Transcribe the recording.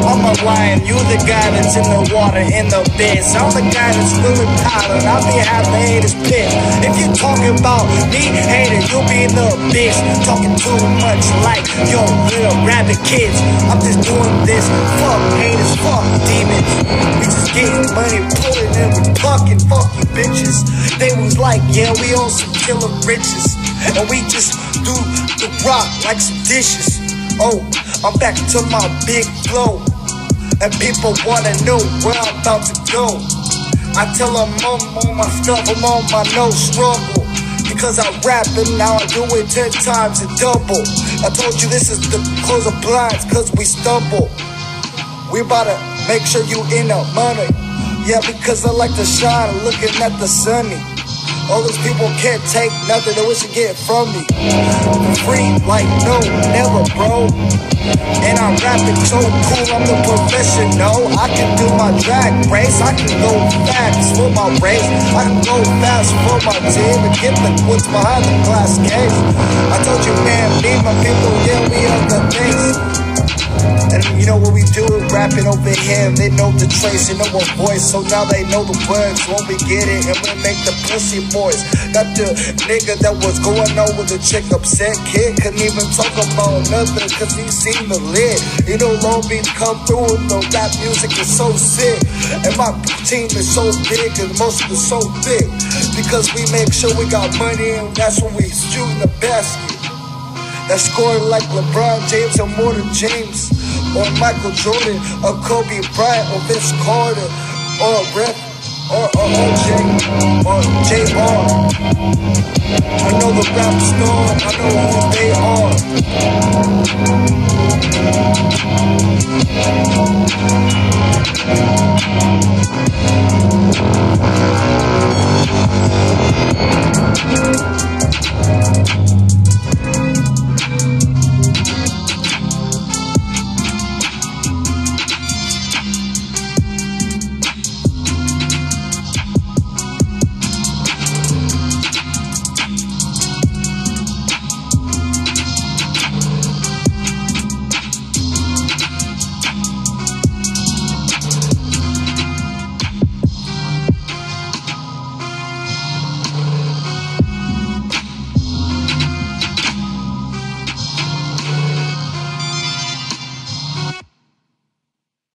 I'm a lion, you the guy that's in the water, in the abyss. I'm the guy that's swimming pilot, I'll be half the haters pit. If you're talking about me, hater, you'll be in the abyss. Talking too much like yo little rabbit kids. I'm just doing this, fuck haters, fuck demons. We just getting money, pulling and we fucking fuck you bitches. They was like, yeah, we on some killer riches, and we just do the rock like some dishes. Oh, I'm back to my big flow, and people wanna know where I'm about to go. I tell them I'm on my stuff, I'm on my no struggle, because I rap and now I do it 10 times and double. I told you this is the close of blinds, cause we stumble. We about to make sure you in the money. Yeah, because I like to shine looking at the sunny. All those people can't take nothing they wish to get from me. Free like no, never, bro. And I'm rapping so cool, I'm the professional. I can do my drag race, I can go fast for my race, I can go fast for my team and get the what's behind the glass case. I told you, man, me and my people, yeah, we on the things. And you know what we do, rapping over here, they know the trace, you know what voice, so now they know the words when we get it, and we make the pussy boys. Not the nigga that was going on with the chick upset kid, couldn't even talk about nothing cause he seen the lid. You know Long Beach come through with the rap music is so sick, and my team is so big and most of it's so thick, because we make sure we got money and that's when we shooting the basket. That scoring like LeBron James or more than James, or Michael Jordan, or Kobe Bryant, or Vince Carter, or Rep, or OJ, or J-Bar. I know the rap star, I know who they are.